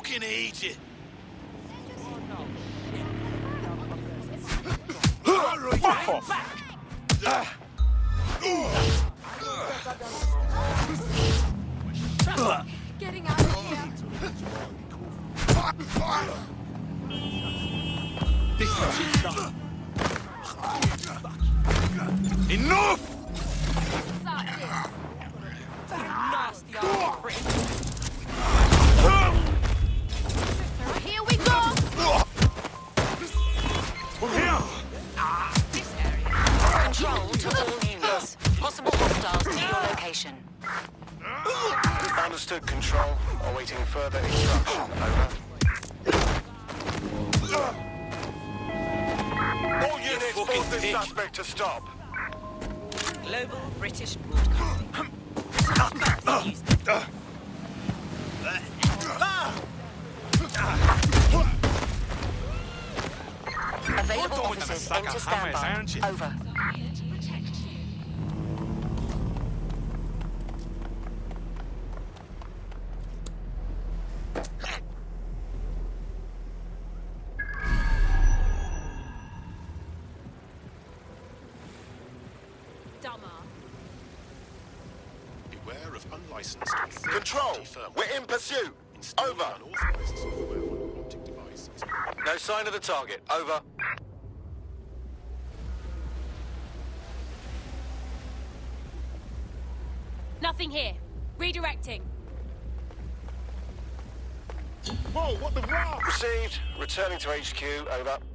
fucking need you. Fuck off! Getting out of here. This is it done. Enough! Stop this. Nasty old prick. Here we go. This area. Control to all units. Possible hostiles near your location. Understood, Control. Awaiting further instruction. Over. All units force this suspect to stop. Global British Broadcasting. Available officers enter standby. Over. Beware of unlicensed Control, we're in pursuit. Over. Unauthorized software on an optic device. No sign of the target. Over. Nothing here. Redirecting. Whoa, what the fuck? Received. Returning to HQ. Over.